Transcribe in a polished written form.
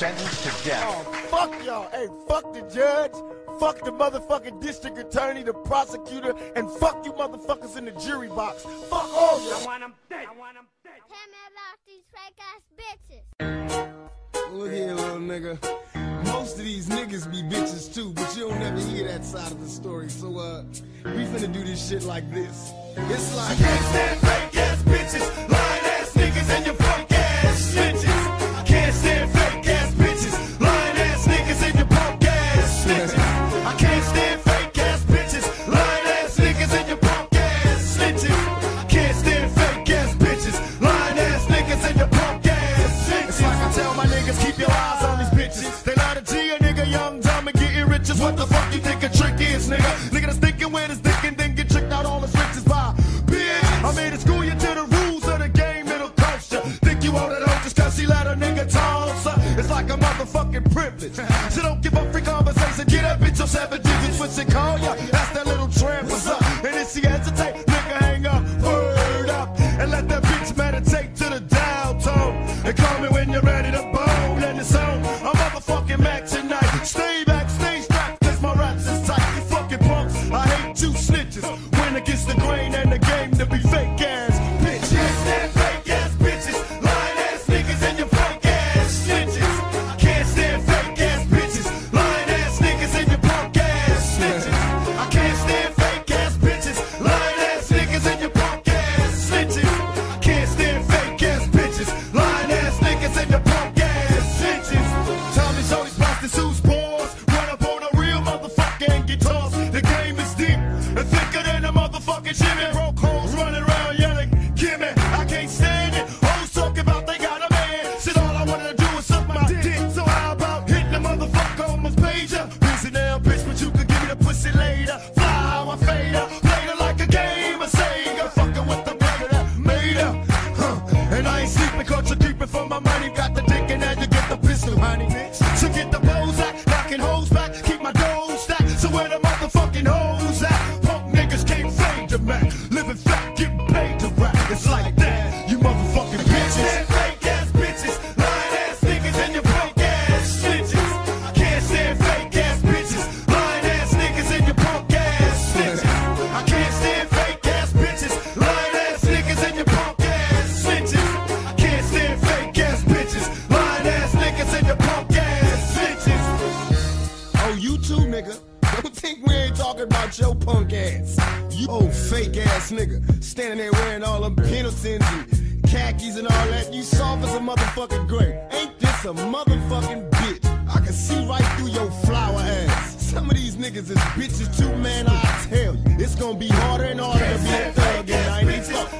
sentenced to death. Oh, fuck y'all. Hey, fuck the judge. Fuck the motherfucking district attorney, the prosecutor, and fuck you motherfuckers in the jury box. Fuck all y'all. I want them dead. I want them dead. Tell me about these fake ass bitches. Look here, little nigga. Most of these niggas be bitches too, but you don't never hear that side of the story. So, we finna do this shit like this. It's like, I can't stand fake ass bitches, lying ass niggas, and your punk ass snitches. I can't stand fake ass bitches, lying ass niggas, and your punk ass snitches. I can't stand fake ass bitches, lying ass niggas, and your punk ass snitches. I can't stand fake ass bitches, lying ass niggas, and your punk ass snitches. It's like I tell my niggas, keep your eyes on these bitches. They lie to G, a nigga young, dumb, and getting riches. What the fuck you think a trick is, nigga? Nigga that's thinking with his dick and then get tricked out all his riches by bitch. I made it school you to the rules of the game, it'll cost ya. Think you owe that hoe just cause she let a nigga toss her. It's like a motherfucking privilege. So don't give up free conversation, get that bitch on 7 digits, switch and call ya. That's that little tramp, what's up? And if she hesitate, nigga hang up, word up. And let that bitch meditate to the down tone. And call me when you're ready to bone. And it's on, I'm motherfucking Mac tonight. Stay back, stay strapped, cause my raps is tight. You fucking punks, I hate you snitches. When against the grain and the game to be fake ass bitches. Can't stand fake ass bitches, lying ass niggas and your fake ass snitches. I can't stand fake ass bitches, lying ass niggas and your punk ass snitches. I can't stand fake ass bitches, lying ass niggas and your punk ass snitches. I can't stand fake ass bitches, lying ass niggas and your punk ass snitches. Tommy show these prostitutes pause, run up on a real motherfucker and get tossed. The game is deep and thicker than a motherfucking shimmy. Broke hoes running around yelling, gimme. I can't stand it. Hoes talk about they got a man. Shit, all I wanted to do was suck my dick. So how about hitting the motherfucker on my pager? Busy now, bitch, but you could give me the pussy later. Fly how I fade up, played her like a game of Sega. Fucking with the brother that made her. And I ain't sleeping, caught you creeping for my money. Got the dick and now you get the pistol, honey. So get the bows out, knocking hoes back, keep my dough stacked. So where the motherfucking hoes at? Punk niggas can't fade the Mac. Living fat, getting paid to rap. It's like that, you motherfucking bitches. Fake ass bitches, lying ass niggas, and your punk ass snitches. I can't stand fake ass bitches, lying ass niggas, and your punk ass snitches. I can't stand fake ass bitches, lying ass niggas, and your punk ass snitches. I can't stand fake ass bitches, lying ass niggas, and your punk ass snitches. Oh, you too, nigga. Don't think we ain't talking about your punk ass. You old fake ass nigga, standing there wearing all them Pendletons and khakis and all that. You soft as a motherfucking grape. Ain't this a motherfucking bitch? I can see right through your flower ass. Some of these niggas is bitches too, man. I tell you, it's gonna be harder and harder to be a thug in 90s.